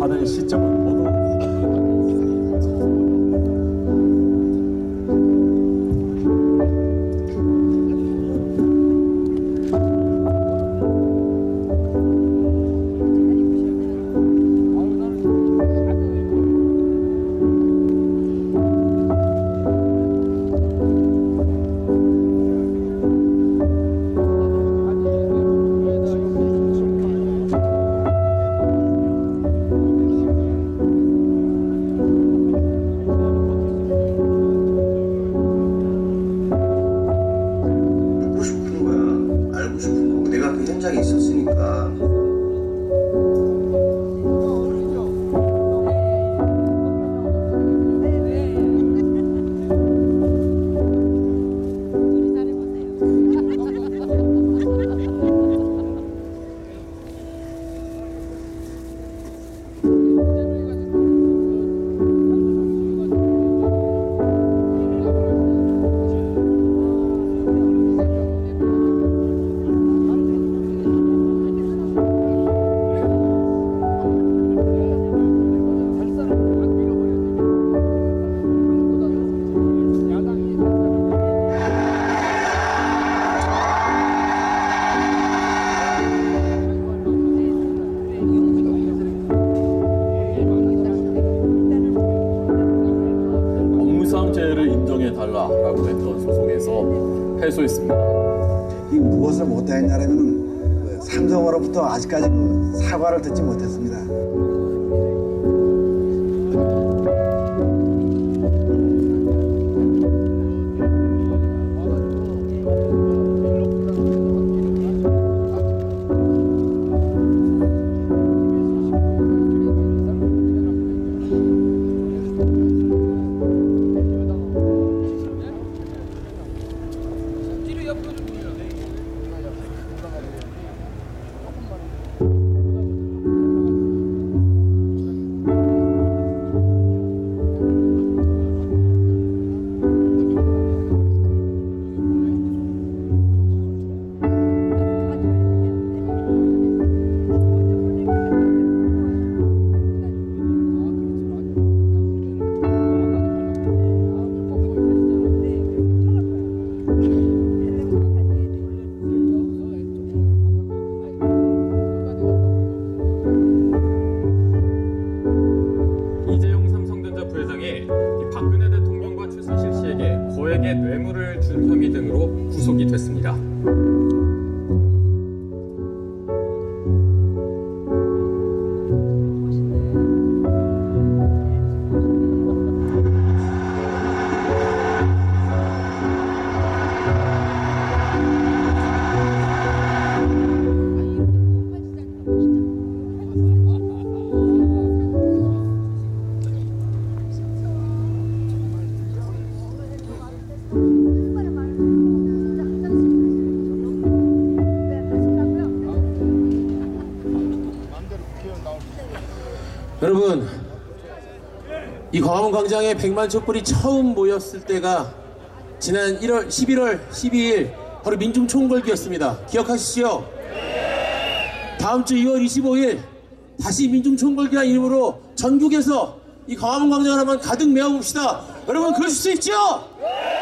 하는 시점은 모두 현장에 있었으니까. 업무상죄를 인정해달라라고 했던 소송에서 패소했습니다. 이 무엇을 못했냐면 삼성으로부터 아직까지 사과를 듣지 못했습니다. 박근혜 대통령과 최순실 씨에게 거액의 뇌물을 준 혐의 등으로 구속이 됐습니다. 여러분, 이 광화문 광장에 100만 촛불이 처음 모였을 때가 지난 11월 12일 바로 민중총궐기였습니다. 기억하시죠? 다음 주 2월 25일 다시 민중총궐기라는 이름으로 전국에서 이 광화문 광장을 한번 가득 메워봅시다. 여러분, 그러실 수 있죠?